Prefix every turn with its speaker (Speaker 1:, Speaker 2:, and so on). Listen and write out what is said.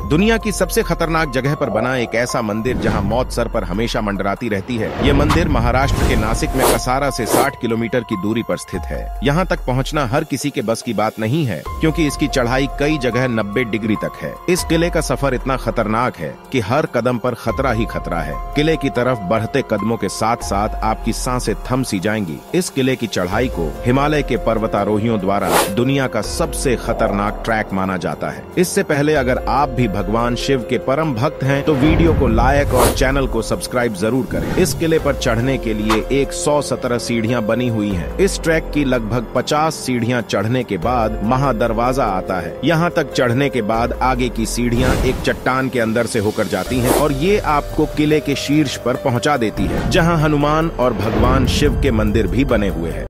Speaker 1: दुनिया की सबसे खतरनाक जगह पर बना एक ऐसा मंदिर जहां मौत सर पर हमेशा मंडराती रहती है। ये मंदिर महाराष्ट्र के नासिक में कसारा से 60 किलोमीटर की दूरी पर स्थित है। यहाँ तक पहुँचना हर किसी के बस की बात नहीं है, क्योंकि इसकी चढ़ाई कई जगह 90 डिग्री तक है। इस किले का सफर इतना खतरनाक है कि हर कदम पर खतरा ही खतरा है। किले की तरफ बढ़ते कदमों के साथ साथ आपकी सांसें थम सी जाएंगी। इस किले की चढ़ाई को हिमालय के पर्वतारोहियों द्वारा दुनिया का सबसे खतरनाक ट्रैक माना जाता है। इससे पहले अगर आप भी भगवान शिव के परम भक्त हैं तो वीडियो को लाइक और चैनल को सब्सक्राइब जरूर करें। इस किले पर चढ़ने के लिए 117 सीढ़ियां बनी हुई हैं। इस ट्रैक की लगभग 50 सीढ़ियां चढ़ने के बाद महादरवाजा आता है। यहां तक चढ़ने के बाद आगे की सीढ़ियां एक चट्टान के अंदर से होकर जाती हैं और ये आपको किले के शीर्ष पर पहुंचा देती है, जहां हनुमान और भगवान शिव के मंदिर भी बने हुए हैं।